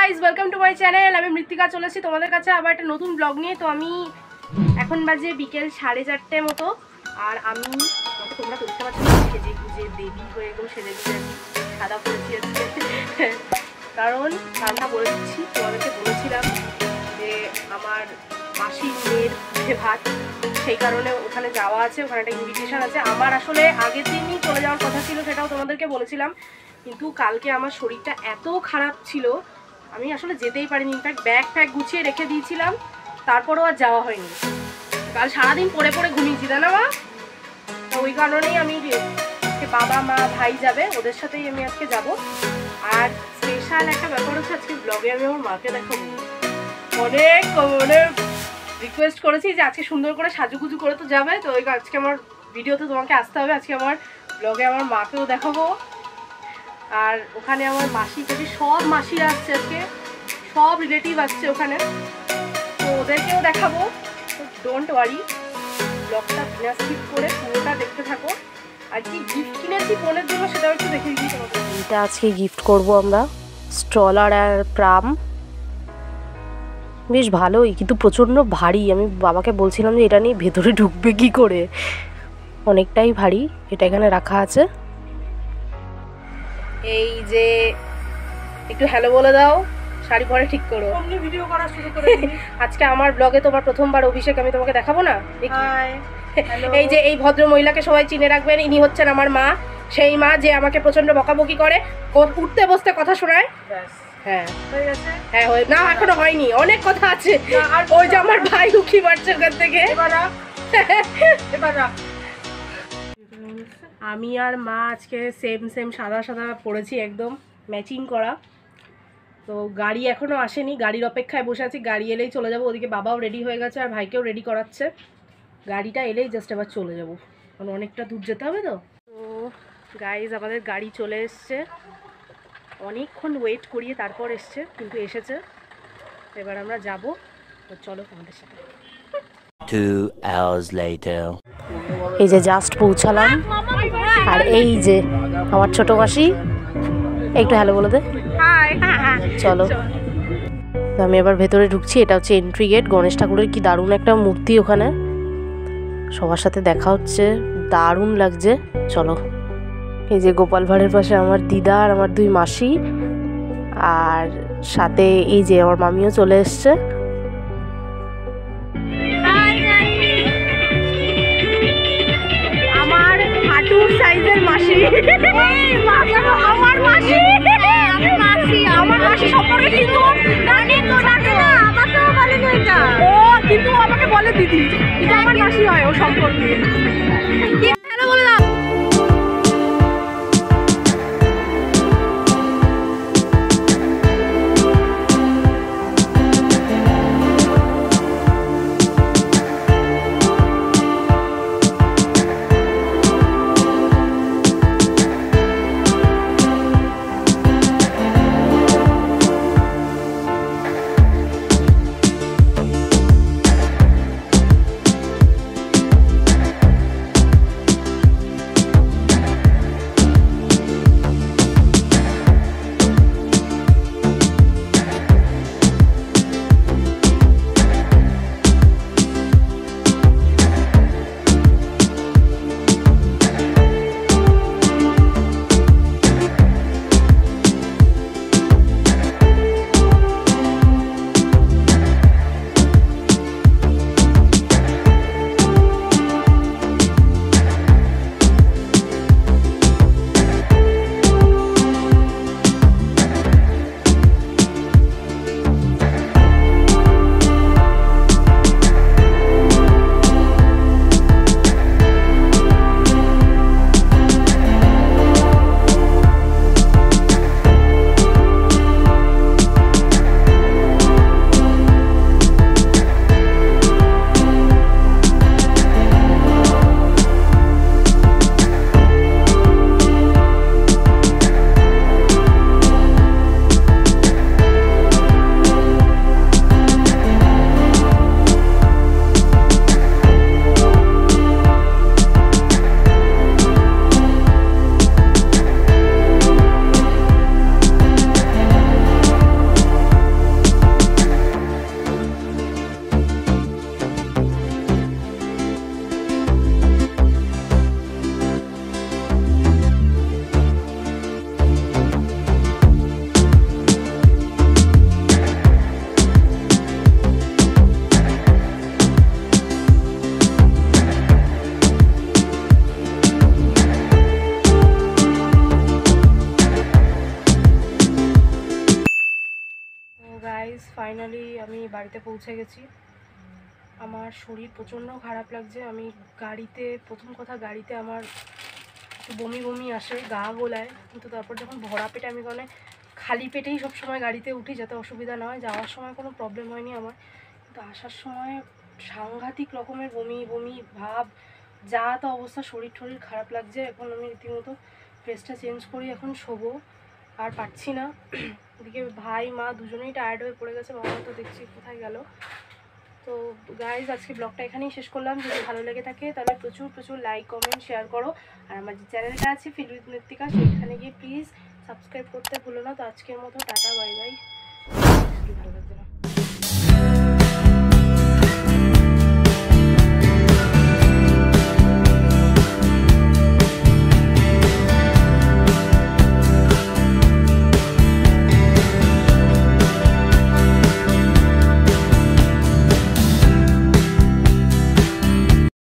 Guys welcome to my channel. আমি মৃত্তিকা চলেছি তোমাদের কাছে আবার একটা নতুন ব্লগ নিয়ে। তো আমি এখন বাজে বিকেল 4:30 মতো, আর আমি তোমরা দেখতে পাচ্ছ সেজে গুজে দেবী হয়ে একদম সেজে গুজে সাদা পড়েছি আজকে। কারণটা বলে দিচ্ছি, তোমাদেরকে বলেছিলাম যে আমার মাসির মেয়ের ভাত, সেই কারণে ওখানে যাওয়া আছে, ওখানে একটা ইনভিটেশন আছে। আমার আসলে আগের দিনই চলে যাওয়ার কথা ছিল, সেটাও তোমাদেরকে বলেছিলাম, কিন্তু কালকে আমার শরীরটা এত খারাপ ছিল আমি আসলে যেতেই পারিনি। ইনফ্যাক্ট ব্যাগ ফ্যাগ গুছিয়ে রেখে দিয়েছিলাম, তারপরেও আর যাওয়া হয়নি। কাল সারাদিন পড়ে পড়ে ঘুমিয়েছি, তাই না মা? তো ওই কারণেই আমি বাবা মা ভাই যাবে, ওদের সাথেই আমি আজকে যাব। আর স্পেশাল একটা ব্যাপার হচ্ছে, আজকে ব্লগে আমি আমার মাকে দেখাবো। অনেক রিকোয়েস্ট করেছি যে আজকে সুন্দর করে সাজুগুজু করে তো যাবে, তো ওই আজকে আমার ভিডিওতে তোমাকে আসতে হবে। আজকে আমার ব্লগে আমার মাকেও দেখাবো। আর ওখানে আমার মাসি যদি সব মাসিরা আসছে, আজকে সব রিলেটিভ আসছে ওখানে, তো ওদেরকেও দেখাবো। তো ডোন্ট ওয়ারি, ব্লগটা বিনা স্কিপ করে পুরোটা দেখতে থাকো। আর কি গিফট কিনেছি বোনের জন্য সেটাও একটু দেখে দিই তোমাকে। এটা আজকে গিফট করব আমরা, স্ট্রলার আর প্রাম। বেশ ভালোই, কিন্তু প্রচণ্ড ভারী। আমি বাবাকে বলছিলাম যে এটা নিয়ে ভেতরে ঢুকবে কি করে, অনেকটাই ভারী। এটা এখানে রাখা আছে। এই যে একটু হ্যালো বলে দাও, শাড়ি পরে ঠিক করো। ভিডিও করা শুরু করে আজকে আমার ব্লগে তোমার প্রথমবার অভিষেক, আমি তোমাকে দেখাবো না। এই যে এই ভদ্র মহিলাকে সবাই চিনে রাখবেন, ইনি হচ্ছেন আমার মা, সেই মা যে আমাকে প্রচন্ড বকাবকি করে, উঠতে বসতে কথা শোনায়। হ্যাঁ হ্যাঁ, না এখনো হয়নি, অনেক কথা আছে। ওই যে আমার ভাই উকি মারছে ওখান থেকে। আমি আর মা আজকে সেম সাদা সাদা পরেছি, একদম ম্যাচিং করা। তো গাড়ি এখনও আসেনি, গাড়ির অপেক্ষায় বসে আছি। গাড়ি এলেই চলে যাব। ওদিকে বাবাও রেডি হয়ে গেছে আর ভাইকেও রেডি করাচ্ছে। গাড়িটা এলেই জাস্ট এবার চলে যাব, কারণ অনেকটা দূর যেতে হবে। তো গাইজ আমাদের গাড়ি চলে এসছে, অনেকক্ষণ ওয়েট করিয়ে তারপর এসছে, কিন্তু এসেছে। এবার আমরা যাব, তো চলো আমাদের সাথে। 2 hours later. এই যে জাস্ট পৌঁছালাম, আর এই যে আমার ছোট মাসি, একটু হ্যালো বলে দে। চলো, তো আমি এবার ভেতরে ঢুকছি। এটা হচ্ছে এন্ট্রি গেট। গণেশ ঠাকুরের কি দারুণ একটা মূর্তি ওখানে, সবার সাথে দেখা হচ্ছে, দারুণ লাগছে। চলো, এই যে গোপাল ভাঁড়ের পাশে আমার দিদা আর আমার 2 মাসি, আর সাথে এই যে আমার মামিও চলে এসছে। আমার হাঁটুর সাইজের মাসি, আমার মাসি, আমার মাসি সম্পর্কে কিন্তু আমাকেও বলে এটা, ও কিন্তু আমাকে বলে দিদি, এটা আমার মাসি হয় ও সম্পর্কে। হ্যালো বলে দাও। গাইস ফাইনালি আমি বাড়িতে পৌঁছে গেছি। আমার শরীর প্রচণ্ড খারাপ লাগছে। আমি গাড়িতে প্রথম কথা গাড়িতে আমার একটু বমি বমি আসে, গা গোলায়, কিন্তু তারপর যখন ভরা পেটে আমি মানে খালি পেটেই সবসময় গাড়িতে উঠি যাতে অসুবিধা না হয়। যাওয়ার সময় কোনো প্রবলেম হয়নি আমার, কিন্তু আসার সময় সাংঘাতিক রকমের বমি বমি ভাব, যা তো অবস্থা, শরীর টরীর খারাপ লাগছে। এখন আমি রীতিমতো ড্রেসটা চেঞ্জ করি, এখন শোবো, আর পারছি না। এদিকে ভাই মা দুজনেই টায়ার্ড হয়ে পড়ে গেছে, বাবা তো দেখছি কোথায় গেল। তো গাইজ আজকে ব্লগটা এখানেই শেষ করলাম। যদি ভালো লেগে থাকে তাহলে প্রচুর প্রচুর লাইক কমেন্ট শেয়ার করো, আর আমার যে চ্যানেলটা আছে ফিল উইথ মৃত্তিকা সেখানে গিয়ে প্লিজ সাবস্ক্রাইব করতে ভুলো না। তো আজকের মতো টাটা বাই বাই। ভালো লাগছে না।